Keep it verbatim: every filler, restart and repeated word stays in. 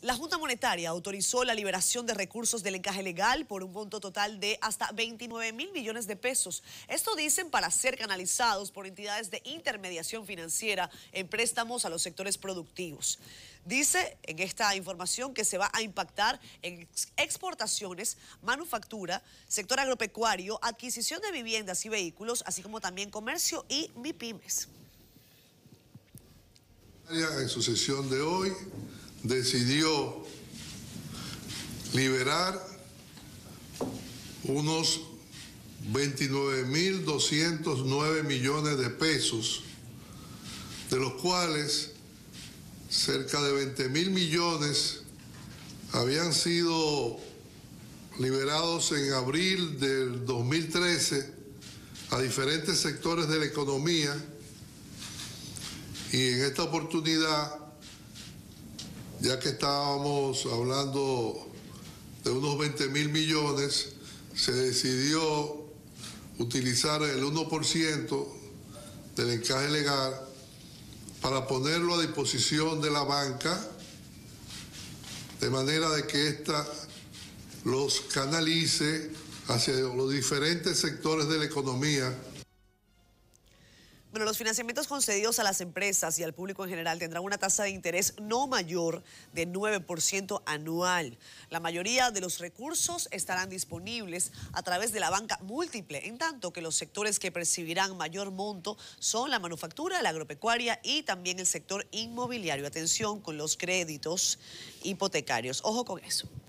La Junta Monetaria autorizó la liberación de recursos del encaje legal por un monto total de hasta veintinueve mil millones de pesos. Esto dicen para ser canalizados por entidades de intermediación financiera en préstamos a los sectores productivos. Dice en esta información que se va a impactar en exportaciones, manufactura, sector agropecuario, adquisición de viviendas y vehículos, así como también comercio y MIPYMES. En su sesión de hoy decidió liberar unos veintinueve mil doscientos nueve millones de pesos, de los cuales cerca de veinte mil millones habían sido liberados en abril del dos mil trece a diferentes sectores de la economía, y en esta oportunidad, ya que estábamos hablando de unos veinte mil millones, se decidió utilizar el uno por ciento del encaje legal para ponerlo a disposición de la banca, de manera de que ésta los canalice hacia los diferentes sectores de la economía. Bueno, los financiamientos concedidos a las empresas y al público en general tendrán una tasa de interés no mayor de nueve por ciento anual. La mayoría de los recursos estarán disponibles a través de la banca múltiple, en tanto que los sectores que percibirán mayor monto son la manufactura, la agropecuaria y también el sector inmobiliario. Atención con los créditos hipotecarios. Ojo con eso.